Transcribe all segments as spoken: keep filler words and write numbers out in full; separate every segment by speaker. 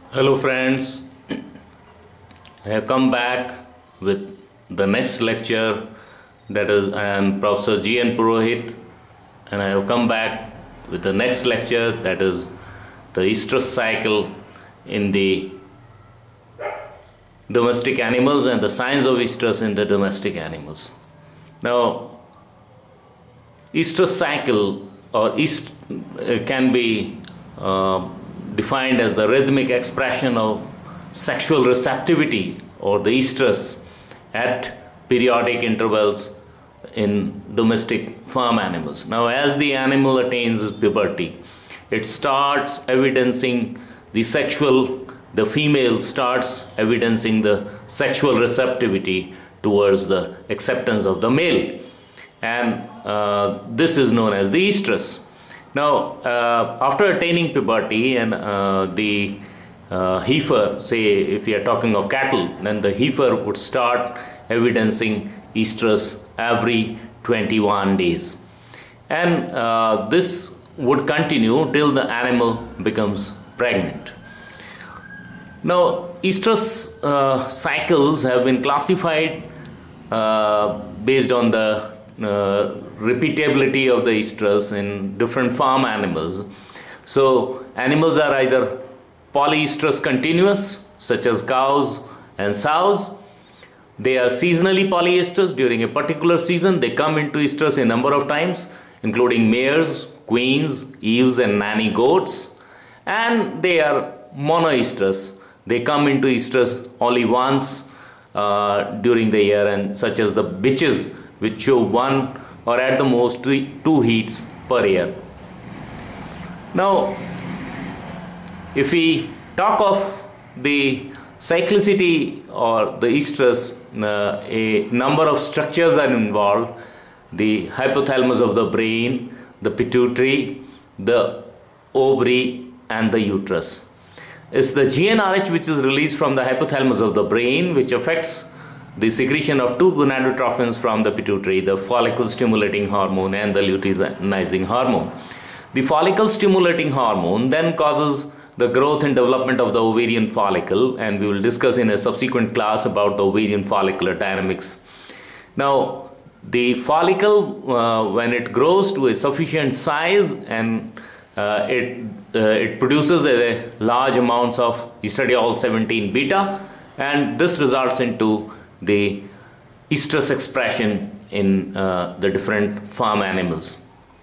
Speaker 1: Hello friends, I have come back with the next lecture. That is, I am Professor G N Purohit, and I have come back with the next lecture, that is the estrus cycle in the domestic animals and the signs of estrus in the domestic animals. Now, estrus cycle or est uh, can be uh, defined as the rhythmic expression of sexual receptivity or the estrus at periodic intervals in domestic farm animals. Now, as the animal attains puberty, it starts evidencing the sexual, the female starts evidencing the sexual receptivity towards the acceptance of the male, and uh, this is known as the estrus. Now, uh, after attaining puberty and uh, the uh, heifer, say if we are talking of cattle, then the heifer would start evidencing estrus every twenty-one days, and uh, this would continue till the animal becomes pregnant. Now, estrus uh, cycles have been classified uh, based on the uh, repeatability of the estrus in different farm animals. So, animals are either polyestrus continuous, such as cows and sows. They are seasonally polyestrus. During a particular season, they come into estrus a number of times, including mares, queens, ewes and nanny goats. And they are monoestrus. They come into estrus only once uh, during the year, and such as the bitches, which show one or at the most two heats per year. Now, if we talk of the cyclicity or the estrus, uh, a number of structures are involved: the hypothalamus of the brain, the pituitary, the ovary and the uterus. It's the G n R H which is released from the hypothalamus of the brain, which affects the secretion of two gonadotrophins from the pituitary, the follicle stimulating hormone and the luteinizing hormone. The follicle stimulating hormone then causes the growth and development of the ovarian follicle, and we will discuss in a subsequent class about the ovarian follicular dynamics. Now, the follicle, uh, when it grows to a sufficient size, and uh, it, uh, it produces a large amounts of estradiol seventeen beta, and this results into the estrus expression in uh, the different farm animals.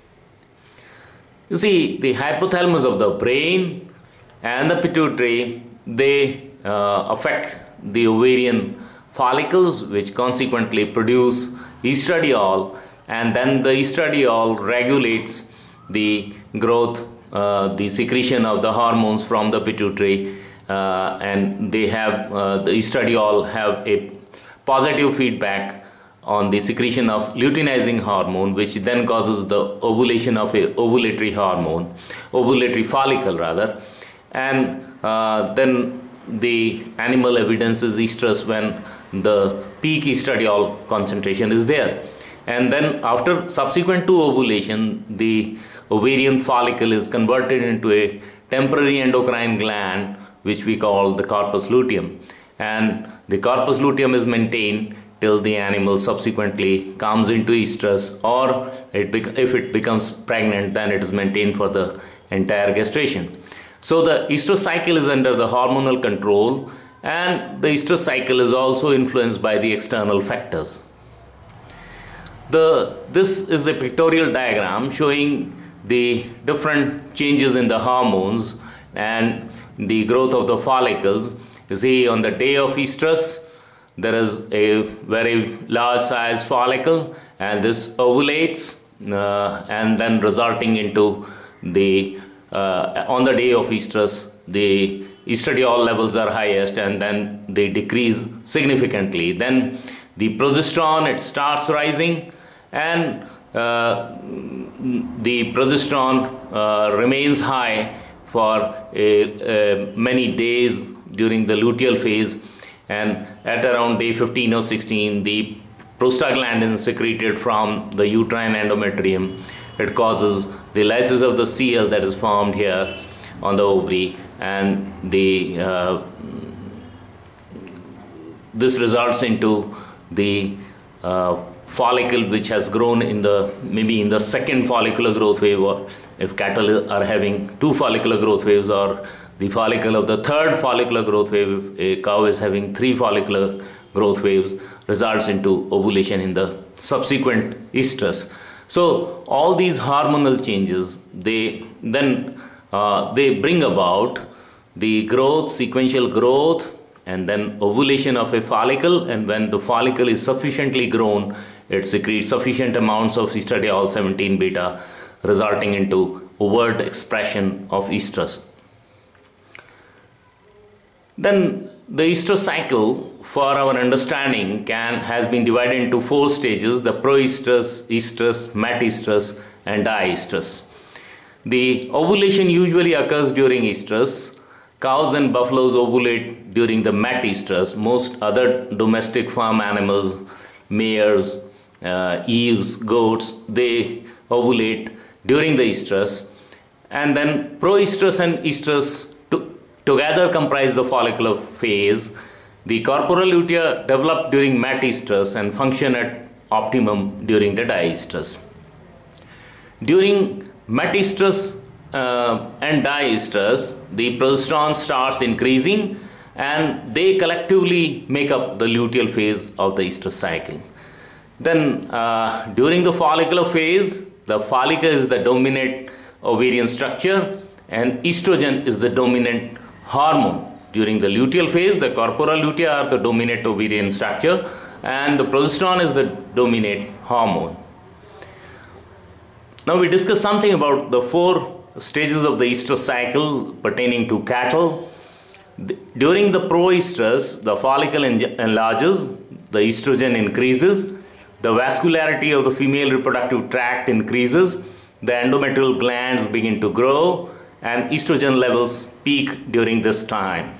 Speaker 1: You see, the hypothalamus of the brain and the pituitary, they uh, affect the ovarian follicles, which consequently produce estradiol, and then the estradiol regulates the growth, uh, the secretion of the hormones from the pituitary, uh, and they have uh, the estradiol have a positive feedback on the secretion of luteinizing hormone, which then causes the ovulation of a ovulatory hormone, ovulatory follicle rather, and uh, then the animal evidences estrus when the peak estradiol concentration is there. And then after subsequent to ovulation, the ovarian follicle is converted into a temporary endocrine gland, which we call the corpus luteum, and the corpus luteum is maintained till the animal subsequently comes into estrus, or it if it becomes pregnant, then it is maintained for the entire gestation. So the estrus cycle is under the hormonal control, and the estrus cycle is also influenced by the external factors. The, this is a pictorial diagram showing the different changes in the hormones and the growth of the follicles. You see, on the day of estrus, there is a very large size follicle, and this ovulates, uh, and then resulting into the, uh, on the day of estrus, the estradiol levels are highest, and then they decrease significantly. Then the progesterone, it starts rising, and uh, the progesterone uh, remains high for a, a many days during the luteal phase, and at around day fifteen or sixteen, the prostaglandins secreted from the uterine endometrium, it causes the lysis of the cell that is formed here, on the ovary, and the uh, this results into the uh, follicle which has grown in the maybe in the second follicular growth wave, or if cattle are having two follicular growth waves, or the follicle of the third follicular growth wave, if a cow is having three follicular growth waves, results into ovulation in the subsequent estrus. So all these hormonal changes, they then uh, they bring about the growth, sequential growth, and then ovulation of a follicle. And when the follicle is sufficiently grown, it secretes sufficient amounts of estradiol seventeen beta, resulting into overt expression of estrus. Then the estrus cycle, for our understanding, can has been divided into four stages: the proestrus, estrus, matestrus, and diestrus. The ovulation usually occurs during estrus. Cows and buffaloes ovulate during the matestrus. Most other domestic farm animals, mares, uh, ewes, goats, they ovulate during the estrus. And then proestrus and estrus to, together comprise the follicular phase. The corporal lutea develop during matestrus and function at optimum during the diestrus. During matestrus uh, and diestrus, the progesterone starts increasing, and they collectively make up the luteal phase of the estrus cycle. Then uh, during the follicular phase, the follicle is the dominant ovarian structure, and estrogen is the dominant hormone. During the luteal phase, the corporal lutea are the dominant ovarian structure, and the progesterone is the dominant hormone. Now we discuss something about the four stages of the estrus cycle pertaining to cattle. During the proestrus, the follicle enlarges, the estrogen increases, the vascularity of the female reproductive tract increases, the endometrial glands begin to grow, and estrogen levels peak during this time.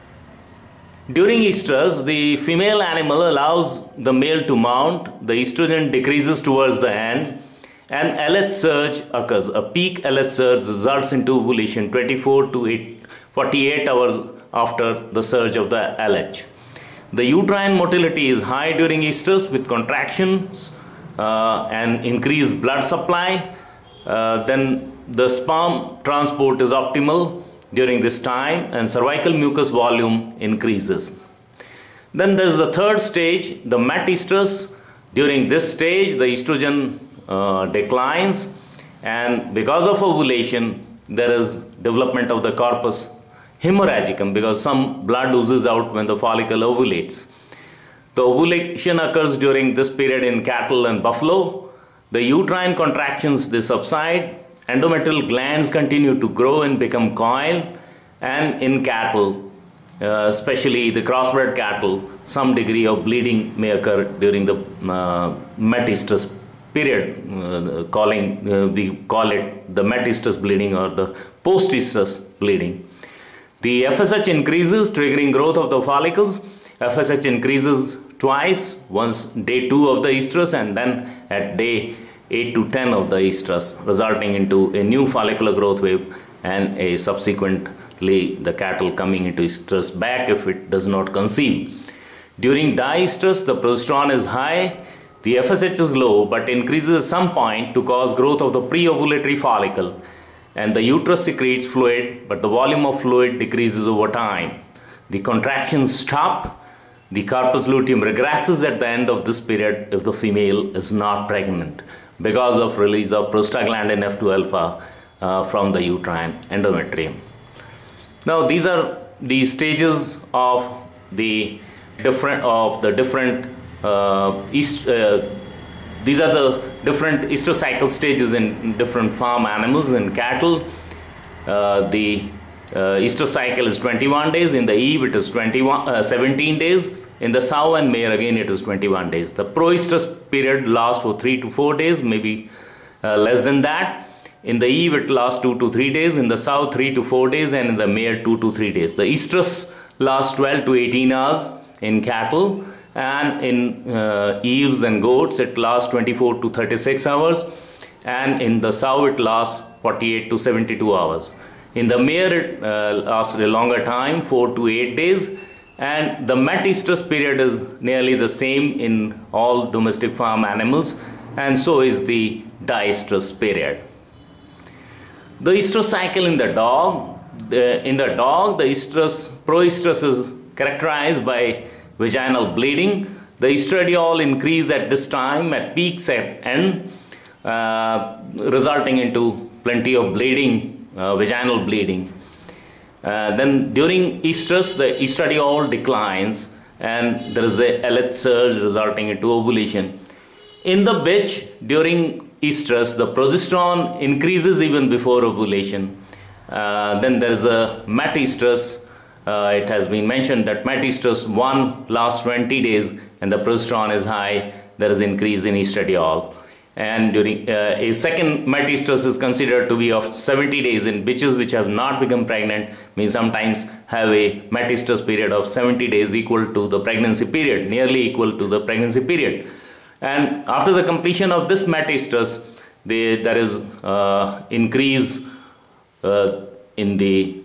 Speaker 1: During estrus, the female animal allows the male to mount, the estrogen decreases towards the end, and L H surge occurs. A peak L H surge results into ovulation twenty-four to forty-eight hours after the surge of the L H. The uterine motility is high during estrus with contractions uh, and increased blood supply. Uh, then the sperm transport is optimal during this time, and cervical mucus volume increases. Then there is the third stage, the matestrus. During this stage, the estrogen uh, declines, and because of ovulation, there is development of the corpus hemorrhagicum, because some blood oozes out when the follicle ovulates. The ovulation occurs during this period in cattle and buffalo. The uterine contractions, they subside. Endometrial glands continue to grow and become coiled, and in cattle, uh, especially the crossbred cattle, some degree of bleeding may occur during the uh, matestrus period, uh, calling uh, we call it the matestrus bleeding or the post-estrus bleeding. The F S H increases, triggering growth of the follicles. F S H increases twice, once day two of the estrus and then at day eight to ten of the estrus, resulting into a new follicular growth wave and a subsequently the cattle coming into estrus back if it does not conceive. During diestrus, the progesterone is high, the F S H is low but increases at some point to cause growth of the pre-ovulatory follicle, and the uterus secretes fluid, but the volume of fluid decreases over time. The contractions stop. The corpus luteum regresses at the end of this period if the female is not pregnant, because of release of prostaglandin F two alpha uh, from the uterine endometrium. Now these are the stages of the different of the different uh, east, uh, these are the different estrus cycle stages in different farm animals. In cattle, uh, the uh, estrus cycle is twenty-one days. In the eve, it is twenty-one, uh, seventeen days. In the sow and mare, again, it is twenty-one days. The proestrus period lasts for three to four days, maybe uh, less than that. In the eve, it lasts two to three days. In the sow, three to four days, and in the mare, two to three days. The estrus lasts twelve to eighteen hours in cattle, and in uh, ewes and goats, it lasts twenty-four to thirty-six hours, and in the sow, it lasts forty-eight to seventy-two hours. In the mare, it uh, lasts a longer time, four to eight days, and the met-estrus period is nearly the same in all domestic farm animals, and so is the diestrus period. The estrus cycle in the dog. The, in the dog, the estrus, proestrus is characterized by vaginal bleeding. The estradiol increase at this time at peaks at end, uh, resulting into plenty of bleeding, uh, vaginal bleeding. Uh, then during estrus, the estradiol declines and there is a L H surge resulting into ovulation. In the bitch, during estrus, the progesterone increases even before ovulation. Uh, then there is a met-estrus. Uh, it has been mentioned that met-estrus one lasts twenty days and the progesterone is high. There is increase in estradiol. And during uh, a second met-estrus is considered to be of seventy days in bitches which have not become pregnant, means sometimes have a met-estrus period of seventy days equal to the pregnancy period, nearly equal to the pregnancy period. And after the completion of this met-estrus, there is uh, increase uh, in the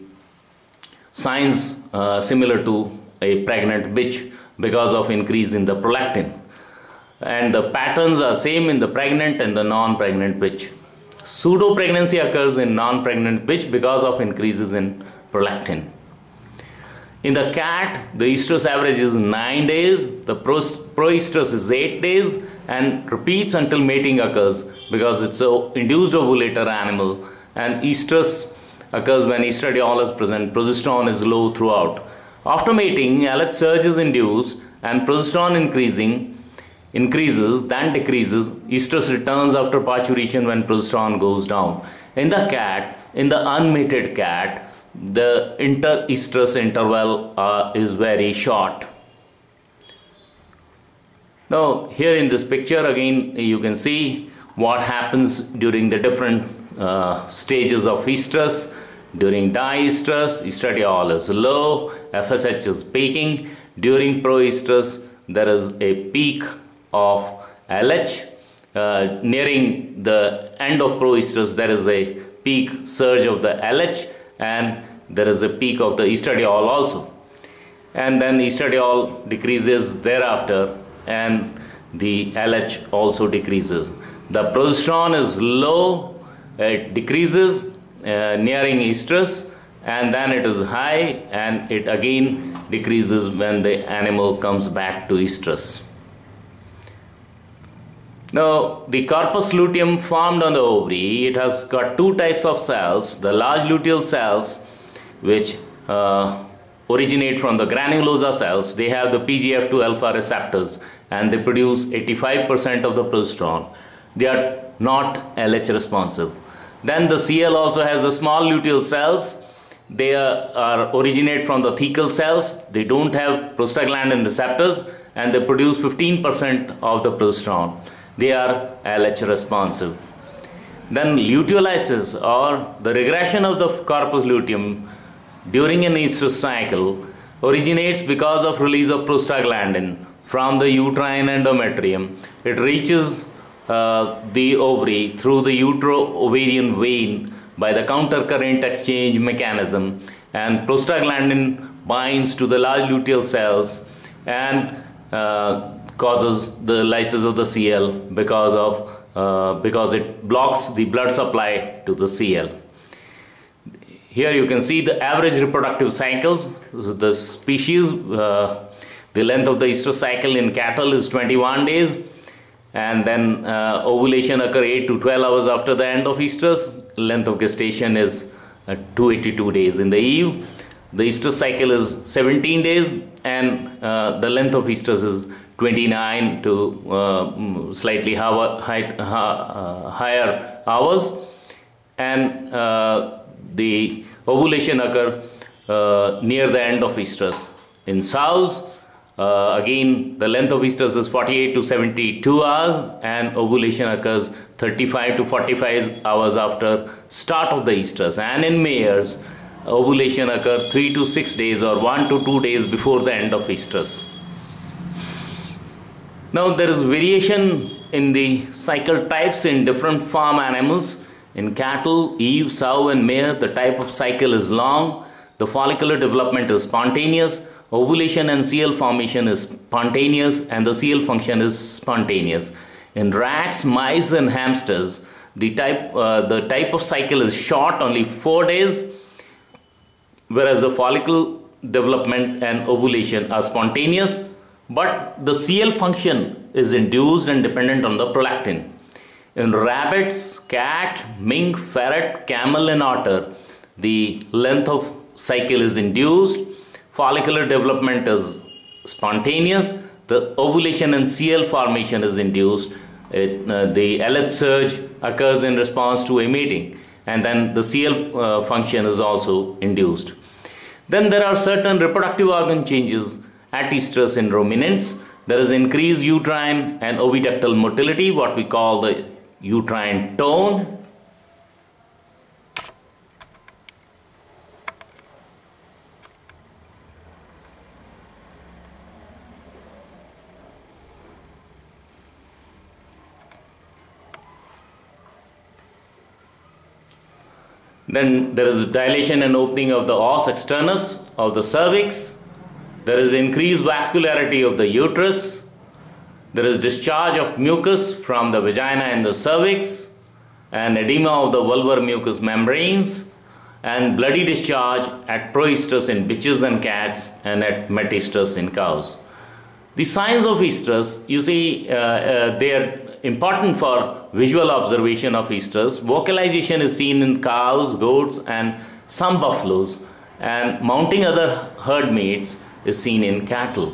Speaker 1: signs uh, similar to a pregnant bitch because of increase in the prolactin. And the patterns are same in the pregnant and the non-pregnant bitch. Pseudo-pregnancy occurs in non-pregnant bitch because of increases in prolactin. In the cat, the estrus average is nine days, the proestrus is eight days, and repeats until mating occurs because it's an induced ovulator animal, and estrus occurs when estradiol is present, progesterone is low throughout. After mating, L H surge is induced and progesterone increasing increases, then decreases. Estrus returns after parturition when progesterone goes down. In the cat, in the unmated cat, the inter-estrus interval uh, is very short. Now, here in this picture, again, you can see what happens during the different uh, stages of estrus. During diestrus, estradiol is low, F S H is peaking. During proestrus, there is a peak of L H. Uh, nearing the end of proestrus, there is a peak surge of the L H, and there is a peak of the estradiol also. And then estradiol decreases thereafter, and the L H also decreases. The progesterone is low, it decreases uh, nearing estrus, and then it is high, and it again decreases when the animal comes back to estrus. Now, the corpus luteum formed on the ovary, it has got two types of cells. The large luteal cells, which uh, originate from the granulosa cells, they have the P G F two alpha receptors and they produce eighty-five percent of the progesterone. They are not L H responsive. Then the C L also has the small luteal cells. They are, are originate from the thecal cells. They don't have prostaglandin receptors and they produce fifteen percent of the progesterone. They are L H responsive. Then luteolysis, or the regression of the corpus luteum during an estrus cycle, originates because of release of prostaglandin from the uterine endometrium. It reaches uh, the ovary through the utero-ovarian vein by the countercurrent exchange mechanism, and prostaglandin binds to the large luteal cells and uh, causes the lysis of the C L because of uh, because it blocks the blood supply to the C L. Here you can see the average reproductive cycles. So the species, uh, the length of the estrus cycle in cattle is twenty-one days, and then uh, ovulation occurs eight to twelve hours after the end of estrus. Length of gestation is uh, two hundred eighty-two days. In the eve, the estrus cycle is seventeen days, and uh, the length of estrus is twenty-nine to uh, slightly higher, high, uh, higher hours, and uh, the ovulation occurs uh, near the end of estrus. In sows, uh, again the length of estrus is forty-eight to seventy-two hours, and ovulation occurs thirty-five to forty-five hours after start of the estrus. And in mares, ovulation occurs three to six days or one to two days before the end of estrus. Now, there is variation in the cycle types in different farm animals. In cattle, eve, sow and mare, the type of cycle is long. The follicular development is spontaneous. Ovulation and C L formation is spontaneous, and the C L function is spontaneous. In rats, mice and hamsters, the type, uh, the type of cycle is short, only four days, whereas the follicle development and ovulation are spontaneous, but the C L function is induced and dependent on the prolactin. In rabbits, cat, mink, ferret, camel and otter, the length of cycle is induced, follicular development is spontaneous, the ovulation and C L formation is induced, it, uh, the L H surge occurs in response to a mating, and then the C L uh, function is also induced. Then there are certain reproductive organ changes at estrus in ruminants. There is increased uterine and oviductal motility, what we call the uterine tone. Then there is dilation and opening of the os externus of the cervix. There is increased vascularity of the uterus. There is discharge of mucus from the vagina and the cervix, and edema of the vulvar mucous membranes, and bloody discharge at proestrus in bitches and cats and at metaestrus in cows. The signs of estrus, you see, uh, uh, they are important for visual observation of estrus. Vocalization is seen in cows, goats and some buffaloes, and mounting other herd mates is seen in cattle.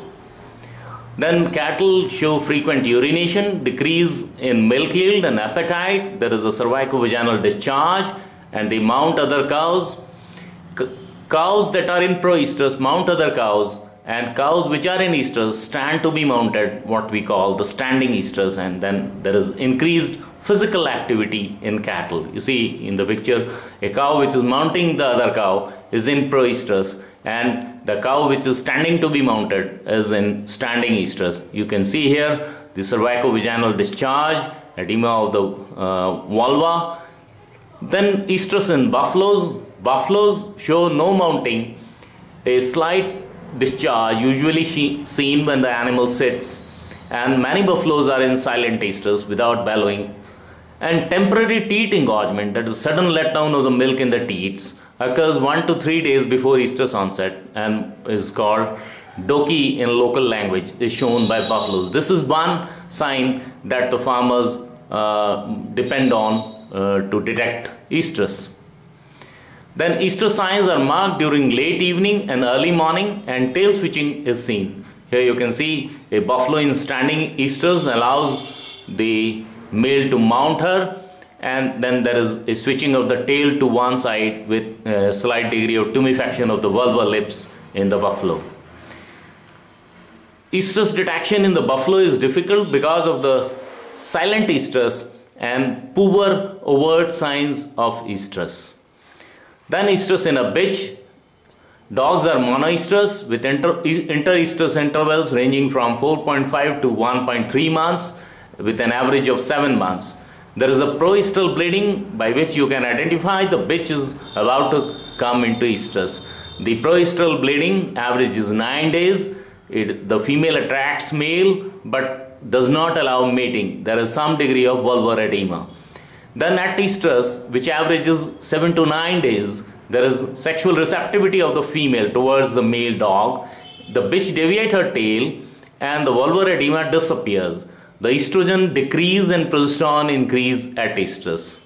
Speaker 1: Then cattle show frequent urination, decrease in milk yield and appetite. There is a cervicovaginal discharge, and they mount other cows. C cows that are in proestrus mount other cows, and cows which are in estrus stand to be mounted, what we call the standing estrus, and then there is increased physical activity in cattle. You see in the picture, a cow which is mounting the other cow is in proestrus, and the cow which is standing to be mounted is in standing estrus. You can see here the cervicovaginal discharge, edema of the uh, vulva. Then estrus in buffaloes. Buffaloes show no mounting, a slight discharge usually seen when the animal sits, and many buffaloes are in silent estrus without bellowing. And temporary teat engorgement, that is sudden letdown of the milk in the teats, occurs one to three days before estrus onset and is called doki in local language, is shown by buffaloes. This is one sign that the farmers uh, depend on uh, to detect estrus. Then estrus signs are marked during late evening and early morning, and tail switching is seen. Here you can see a buffalo in standing estrus allows the male to mount her, and then there is a switching of the tail to one side with a slight degree of tumefaction of the vulvar lips in the buffalo. Estrus detection in the buffalo is difficult because of the silent estrus and poor overt signs of estrus. Then estrus in a bitch. Dogs are monoestrus with inter interestrus intervals ranging from four point five to one point three months with an average of seven months. There is a proestral bleeding by which you can identify the bitch is about to come into estrus. The proestral bleeding average is nine days. It, the female attracts male but does not allow mating. There is some degree of vulvar edema. Then at estrus, which averages seven to nine days, there is sexual receptivity of the female towards the male dog. The bitch deviates her tail and the vulvar edema disappears. The estrogen decrease and progesterone increase at estrus.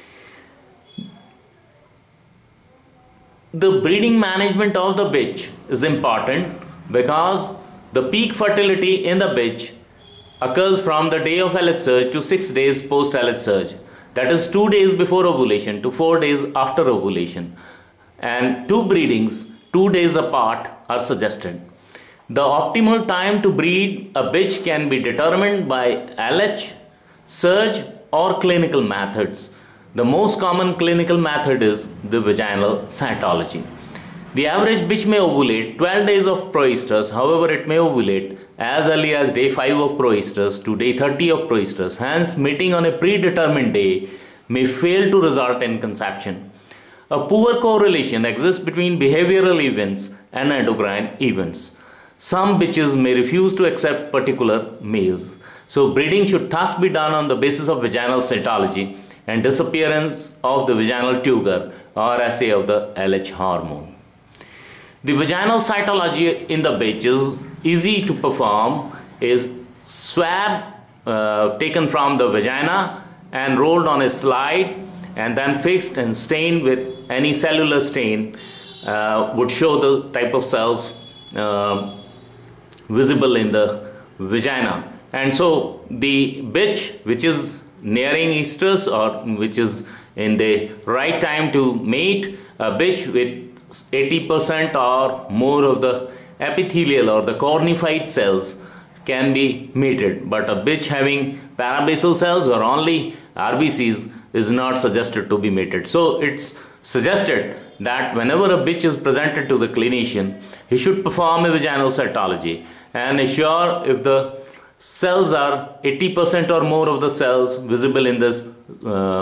Speaker 1: The breeding management of the bitch is important because the peak fertility in the bitch occurs from the day of L H surge to six days post L H surge. That is two days before ovulation to four days after ovulation. And two breedings, two days apart, are suggested. The optimal time to breed a bitch can be determined by L H, surge or clinical methods. The most common clinical method is the vaginal cytology. The average bitch may ovulate twelve days of proestrus, however it may ovulate as early as day five of proestrus to day thirty of proestrus. Hence, mating on a predetermined day may fail to result in conception. A poor correlation exists between behavioral events and endocrine events. Some bitches may refuse to accept particular males. So breeding should thus be done on the basis of vaginal cytology and disappearance of the vaginal tuger or assay of the L H hormone. The vaginal cytology in the bitches, easy to perform, is swab uh, taken from the vagina and rolled on a slide and then fixed and stained with any cellular stain uh, would show the type of cells uh, visible in the vagina. And so the bitch which is nearing estrus, or which is in the right time to mate, a bitch with eighty percent or more of the epithelial or the cornified cells can be mated, but a bitch having parabasal cells or only R B Cs is not suggested to be mated. So it's suggested that whenever a bitch is presented to the clinician, he should perform a vaginal cytology and assure if the cells are eighty percent or more of the cells visible in this uh,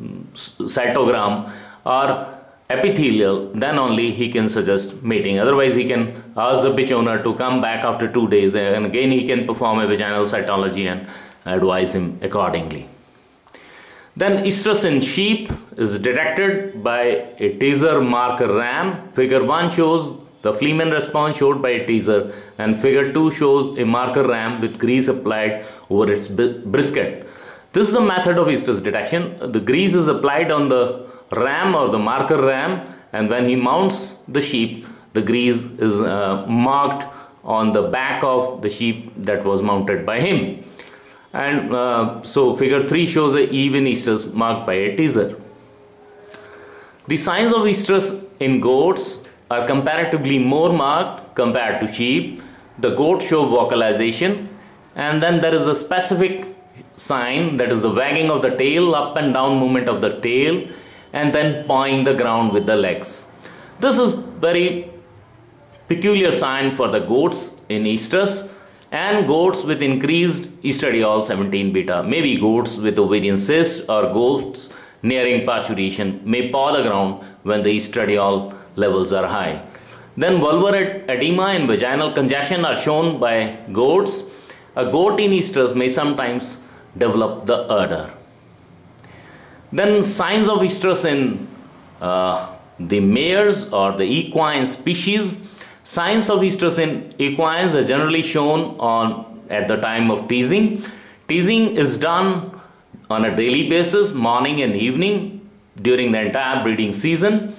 Speaker 1: cytogram or epithelial, then only he can suggest mating. Otherwise he can ask the bitch owner to come back after two days and again he can perform a vaginal cytology and advise him accordingly. Then estrus in sheep is detected by a teaser marker ram. Figure one shows the Fleeman response showed by a teaser, and figure two shows a marker ram with grease applied over its brisket. This is the method of estrus detection. The grease is applied on the ram or the marker ram, and when he mounts the sheep, the grease is uh, marked on the back of the sheep that was mounted by him. And uh, so figure three shows a even estrus marked by a teaser. The signs of estrus in goats are comparatively more marked compared to sheep. The goats show vocalization, and then there is a specific sign, that is the wagging of the tail, up and down movement of the tail, and then pawing the ground with the legs. This is very peculiar sign for the goats in estrus, and goats with increased estradiol seventeen beta, maybe goats with ovarian cysts or goats nearing parturition may paw the ground when the estradiol levels are high. Then vulvar edema and vaginal congestion are shown by goats. A goat in estrus may sometimes develop the udder. Then signs of estrus in uh, the mares or the equine species. Signs of estrus in equines are generally shown on at the time of teasing. Teasing is done on a daily basis, morning and evening, during the entire breeding season.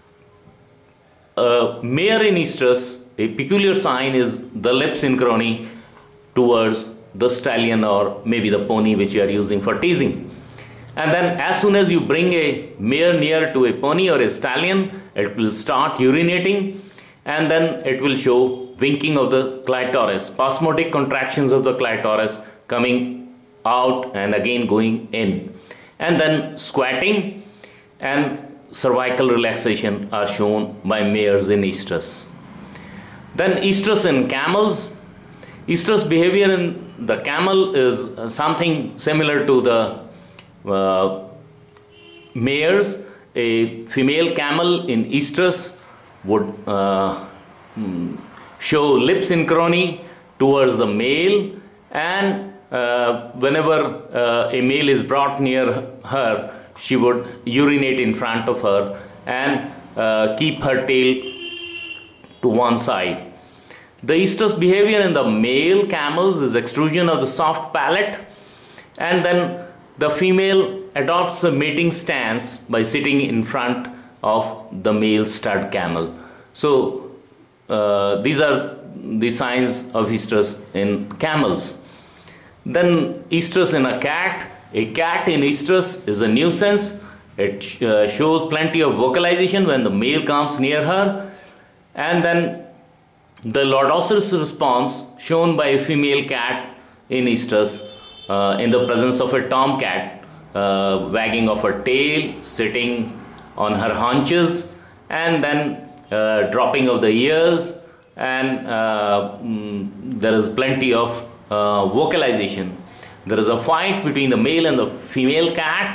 Speaker 1: A mare in estrus, a peculiar sign is the lip synchrony towards the stallion or maybe the pony which you are using for teasing. And then as soon as you bring a mare near to a pony or a stallion, it will start urinating, and then it will show winking of the clitoris, spasmodic contractions of the clitoris coming out and again going in, and then squatting and cervical relaxation are shown by mares in estrus. Then estrus in camels. Estrus behavior in the camel is something similar to the uh, mares. A female camel in estrus would uh, show lip synchrony towards the male, and uh, whenever uh, a male is brought near her, she would urinate in front of her and uh, keep her tail to one side. The estrus behavior in the male camels is extrusion of the soft palate, and then the female adopts a mating stance by sitting in front of the male stud camel. So uh, these are the signs of estrus in camels. Then estrus in a cat. A cat in estrus is a nuisance. It uh, shows plenty of vocalization when the male comes near her, and then the lordoceros response shown by a female cat in estrus uh, in the presence of a tomcat, uh, wagging of her tail, sitting on her haunches, and then uh, dropping of the ears, and uh, mm, there is plenty of uh, vocalization. There is a fight between the male and the female cat,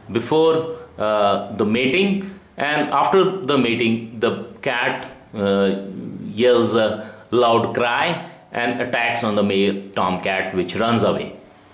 Speaker 1: before uh, the mating, and after the mating the cat uh, yells a loud cry and attacks on the male tomcat, which runs away.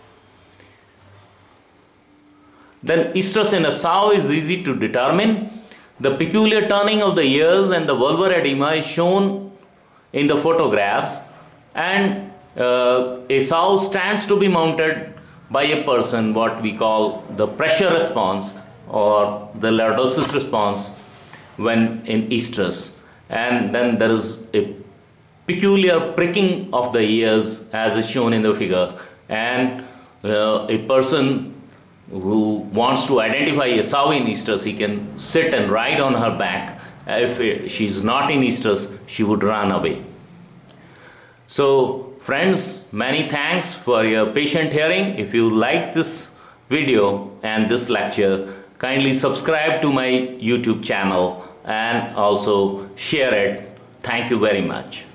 Speaker 1: Then estrus in a sow is easy to determine. The peculiar turning of the ears and the vulvar edema is shown in the photographs, and uh, a sow stands to be mounted by a person, what we call the pressure response or the lordosis response when in estrus, and then there is a peculiar pricking of the ears as is shown in the figure, and uh, a person who wants to identify a sow in estrus, he can sit and ride on her back. If she is not in estrus, she would run away. So friends, many thanks for your patient hearing. If you like this video and this lecture, kindly subscribe to my YouTube channel and also share it. Thank you very much.